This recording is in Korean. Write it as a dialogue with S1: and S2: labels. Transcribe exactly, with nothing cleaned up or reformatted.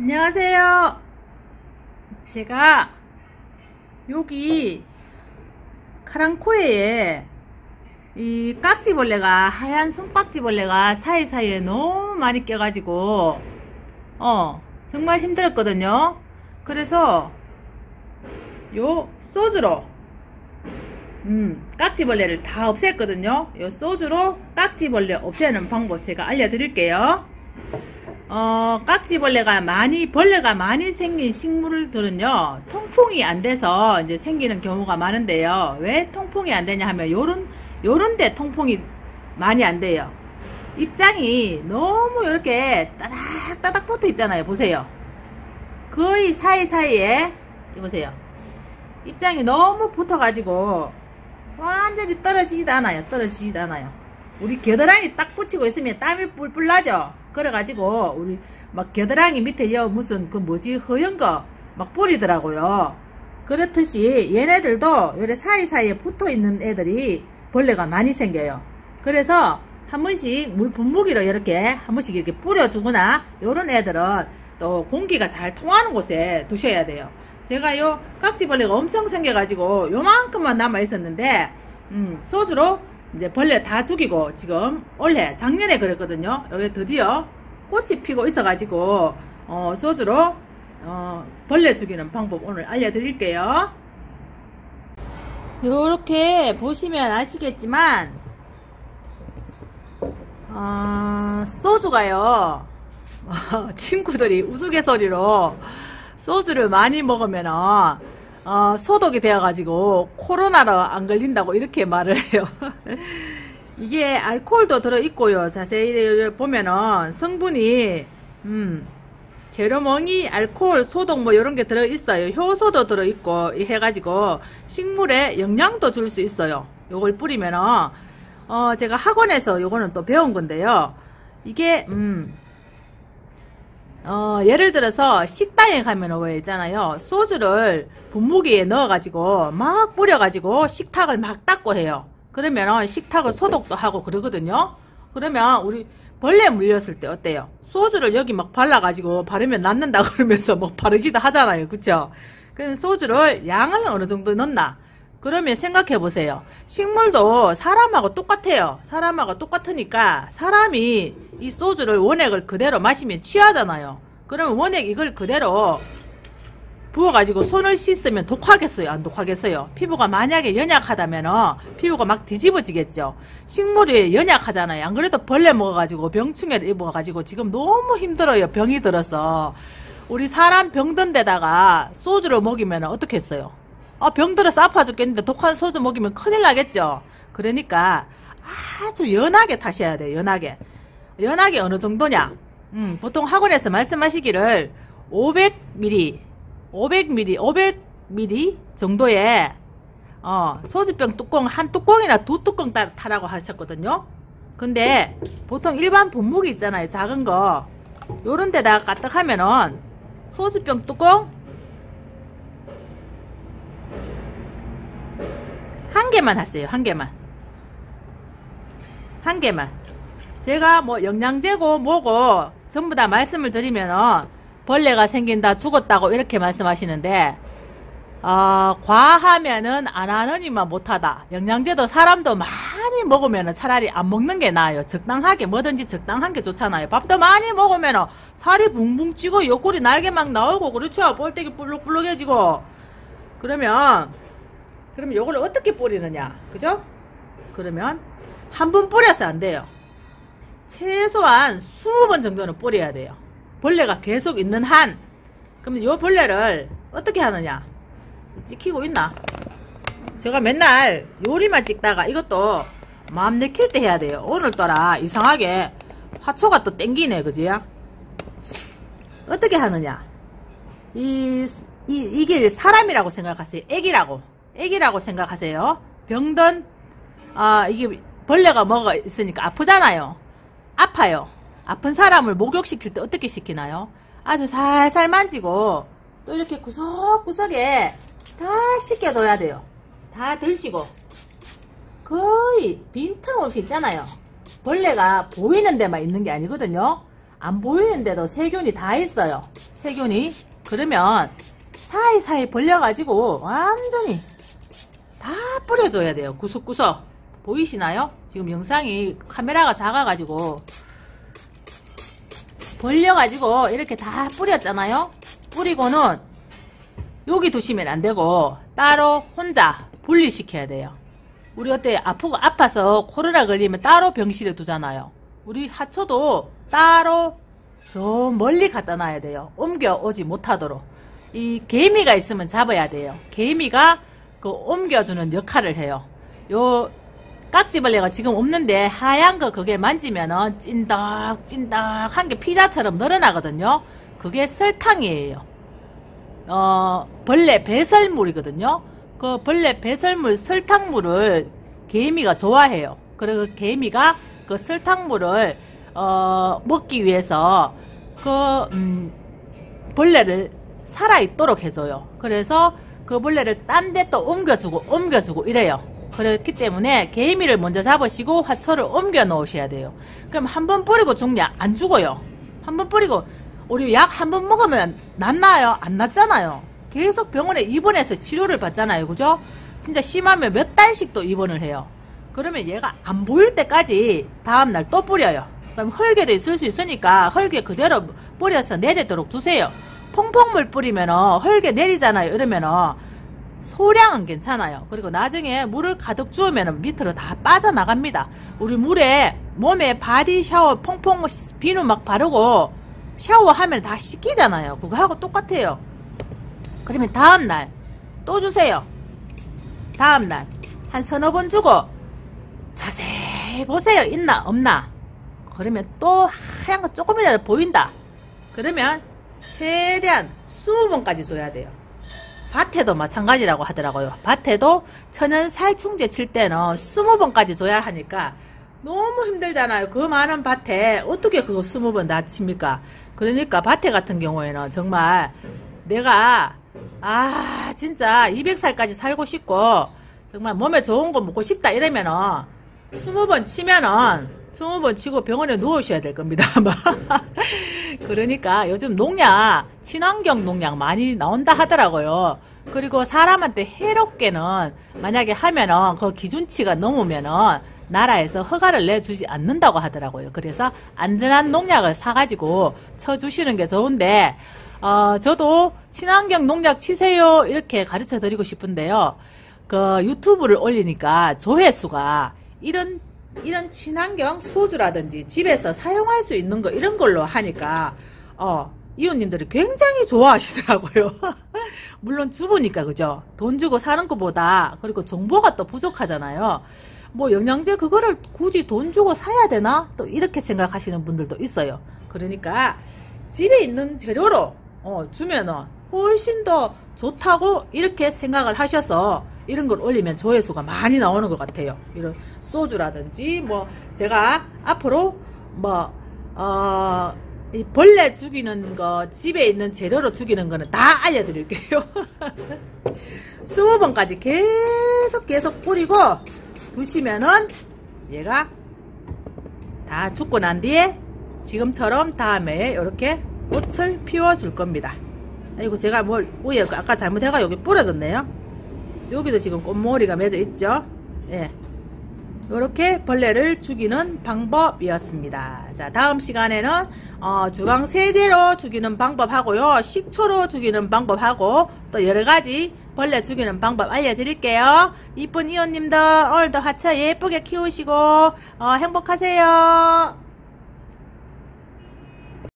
S1: 안녕하세요. 제가 여기 카랑코에에 이 깍지벌레가, 하얀 손깍지벌레가 사이사이에 너무 많이 껴가지고 어 정말 힘들었거든요. 그래서 요 소주로 음 깍지벌레를 다 없앴거든요. 요 소주로 깍지벌레 없애는 방법 제가 알려드릴게요. 어, 깍지벌레가 많이, 벌레가 많이 생긴 식물들은요, 통풍이 안 돼서 이제 생기는 경우가 많은데요. 왜 통풍이 안 되냐 하면, 요런, 요런 데 통풍이 많이 안 돼요. 입장이 너무 이렇게 따닥따닥 붙어 있잖아요. 보세요. 거의 사이사이에, 보세요. 입장이 너무 붙어가지고, 완전히 떨어지지도 않아요. 떨어지지도 않아요. 우리 겨드랑이 딱 붙이고 있으면 땀이 뿔뿔 나죠? 그래가지고 우리 막 겨드랑이 밑에 여 무슨 그 뭐지 허연 거 막 뿌리더라고요. 그렇듯이 얘네들도 요래 사이사이에 붙어있는 애들이 벌레가 많이 생겨요. 그래서 한 번씩 물 분무기로 이렇게 한 번씩 이렇게 뿌려주거나 요런 애들은 또 공기가 잘 통하는 곳에 두셔야 돼요. 제가 요 깍지벌레가 엄청 생겨가지고 요만큼만 남아있었는데 음 소주로 이제 벌레 다 죽이고 지금 올해 작년에 그랬거든요. 여기 드디어 꽃이 피고 있어가지고 어, 소주로 어, 벌레 죽이는 방법 오늘 알려드릴게요. 요렇게 보시면 아시겠지만 어, 소주가요 친구들이 우스갯소리로 소주를 많이 먹으면은 어, 소독이 되어가지고 코로나로 안 걸린다고 이렇게 말을 해요. 이게 알코올도 들어있고요. 자세히 보면은 성분이 음, 제로멍이 알코올 소독 뭐 이런 게 들어있어요. 효소도 들어있고 해가지고 식물에 영양도 줄 수 있어요. 요걸 뿌리면은 어, 제가 학원에서 요거는 또 배운 건데요. 이게 음 어, 예를 들어서 식당에 가면 왜 있잖아요. 소주를 분무기에 넣어가지고 막 뿌려가지고 식탁을 막 닦고 해요. 그러면 식탁을 소독도 하고 그러거든요. 그러면 우리 벌레 물렸을 때 어때요? 소주를 여기 막 발라가지고 바르면 낫는다 그러면서 막 바르기도 하잖아요. 그쵸? 그럼 소주를 양을 어느 정도 넣나? 그러면 생각해 보세요. 식물도 사람하고 똑같아요. 사람하고 똑같으니까 사람이 이 소주를 원액을 그대로 마시면 취하잖아요. 그러면 원액 이걸 그대로 부어가지고 손을 씻으면 독하겠어요? 안 독하겠어요? 피부가 만약에 연약하다면 피부가 막 뒤집어지겠죠. 식물이 연약하잖아요. 안 그래도 벌레 먹어가지고 병충해를 입어가지고 지금 너무 힘들어요. 병이 들어서. 우리 사람 병든 데다가 소주를 먹이면 어떻게 했어요? 아, 병 들어서 아파 죽겠는데 독한 소주 먹이면 큰일 나겠죠. 그러니까 아주 연하게 타셔야 돼요. 연하게. 연하게 어느 정도냐? 음, 보통 학원에서 말씀하시기를 오백 밀리리터, 오백 밀리리터, 오백 밀리리터 정도의 어, 소주병 뚜껑 한 뚜껑이나 두 뚜껑 따, 타라고 하셨거든요. 근데 보통 일반 분무기 있잖아요. 작은 거. 요런 데다가 까딱하면은 소주병 뚜껑 한 개만 하세요. 한 개만. 한 개만. 제가 뭐 영양제고 뭐고 전부 다 말씀을 드리면은 벌레가 생긴다 죽었다고 이렇게 말씀하시는데 어, 과하면은 안 하느니만 못하다. 영양제도 사람도 많이 먹으면은 차라리 안 먹는 게 나아요. 적당하게 뭐든지 적당한 게 좋잖아요. 밥도 많이 먹으면은 살이 붕붕 찌고 옆구리 날개 막 나오고 그렇죠. 볼때기 볼록볼록해지고 그러면 그러면 요걸 어떻게 뿌리느냐 그죠? 그러면 한 번 뿌려서 안 돼요. 최소한 이십 번 정도는 뿌려야 돼요. 벌레가 계속 있는 한. 그러면 요 벌레를 어떻게 하느냐? 찍히고 있나? 제가 맨날 요리만 찍다가 이것도 마음 내킬 때 해야 돼요. 오늘따라 이상하게 화초가 또 땡기네. 그지? 어떻게 하느냐? 이, 이, 이게 사람이라고 생각하세요. 애기라고. 애기라고 생각하세요. 병든 아 이게 벌레가 뭐가 있으니까 아프잖아요. 아파요. 아픈 사람을 목욕시킬 때 어떻게 시키나요? 아주 살살 만지고 또 이렇게 구석구석에 다 씻겨줘야 돼요. 다 들시고 거의 빈틈없이 있잖아요. 벌레가 보이는 데만 있는 게 아니거든요. 안 보이는데도 세균이 다 있어요. 세균이. 그러면 사이사이 벌려가지고 완전히 다 뿌려줘야 돼요. 구석구석. 보이시나요? 지금 영상이 카메라가 작아가지고 벌려가지고 이렇게 다 뿌렸잖아요. 뿌리고는 여기 두시면 안되고 따로 혼자 분리시켜야 돼요. 우리 어때 아프고 아파서 코로나 걸리면 따로 병실에 두잖아요. 우리 하초도 따로 저 멀리 갖다 놔야 돼요. 옮겨오지 못하도록. 이 개미가 있으면 잡아야 돼요. 개미가 그 옮겨주는 역할을 해요. 요 깍지벌레가 지금 없는데 하얀 거 그게 만지면은 찐덕 찐덕 한 게 피자처럼 늘어나거든요. 그게 설탕이에요. 어 벌레 배설물이거든요. 그 벌레 배설물 설탕물을 개미가 좋아해요. 그리고 개미가 그 설탕물을 어 먹기 위해서 그 음, 벌레를 살아있도록 해줘요. 그래서 그 벌레를 딴 데 또 옮겨주고 옮겨주고 이래요. 그렇기 때문에 개미를 먼저 잡으시고 화초를 옮겨 놓으셔야 돼요. 그럼 한 번 뿌리고 죽냐? 안 죽어요. 한 번 뿌리고 우리 약 한 번 먹으면 낫나요? 안 낫잖아요. 계속 병원에 입원해서 치료를 받잖아요. 그죠? 진짜 심하면 몇 달씩 또 입원을 해요. 그러면 얘가 안 보일 때까지 다음날 또 뿌려요. 그럼 헐게도 있을 수 있으니까 헐게 그대로 뿌려서 내리도록 두세요. 퐁퐁물 뿌리면은 헐게 내리잖아요. 이러면은 소량은 괜찮아요. 그리고 나중에 물을 가득 주우면 밑으로 다 빠져나갑니다. 우리 물에 몸에 바디 샤워 퐁퐁 비누 막 바르고 샤워하면 다 씻기잖아요. 그거하고 똑같아요. 그러면 다음날 또 주세요. 다음날 한 서너 번 주고 자세히 보세요. 있나 없나. 그러면 또 하얀 거 조금이라도 보인다. 그러면 최대한 이십 번까지 줘야 돼요. 밭에도 마찬가지라고 하더라고요. 밭에도 천연 살충제 칠 때는 이십 번까지 줘야 하니까 너무 힘들잖아요. 그 많은 밭에 어떻게 그거 이십 번 다 칩니까? 그러니까 밭에 같은 경우에는 정말 내가 아 진짜 이백 살까지 살고 싶고 정말 몸에 좋은 거 먹고 싶다 이러면은 이십 번 치면은 이십 번 치고 병원에 누우셔야 될 겁니다. 그러니까 요즘 농약, 친환경 농약 많이 나온다 하더라고요. 그리고 사람한테 해롭게는 만약에 하면은 그 기준치가 넘으면은 나라에서 허가를 내주지 않는다고 하더라고요. 그래서 안전한 농약을 사가지고 쳐주시는 게 좋은데 어, 저도 친환경 농약 치세요 이렇게 가르쳐 드리고 싶은데요. 그 유튜브를 올리니까 조회수가 이런 이런 친환경 소주라든지 집에서 사용할 수 있는 거 이런 걸로 하니까 어 이웃님들이 굉장히 좋아하시더라고요. 물론 주부니까 그죠? 돈 주고 사는 것보다 그리고 정보가 또 부족하잖아요. 뭐 영양제 그거를 굳이 돈 주고 사야 되나? 또 이렇게 생각하시는 분들도 있어요. 그러니까 집에 있는 재료로 어 주면은 훨씬 더 좋다고 이렇게 생각을 하셔서 이런 걸 올리면 조회수가 많이 나오는 것 같아요. 이런 소주라든지 뭐 제가 앞으로 뭐 어 이 벌레 죽이는 거 집에 있는 재료로 죽이는 거는 다 알려드릴게요. 이십 번까지 계속 계속 뿌리고 두시면은 얘가 다 죽고 난 뒤에 지금처럼 다음에 이렇게 꽃을 피워줄 겁니다. 아이고 제가 뭘 위에 아까 잘못해가 여기 뿌려졌네요. 여기도 지금 꽃머리가 맺어 있죠. 예. 이렇게 벌레를 죽이는 방법이었습니다. 자, 다음 시간에는 어, 주방 세제로 죽이는 방법 하고요. 식초로 죽이는 방법 하고 또 여러가지 벌레 죽이는 방법 알려드릴게요. 이쁜 이웃님들 오늘도 하차 예쁘게 키우시고 어, 행복하세요.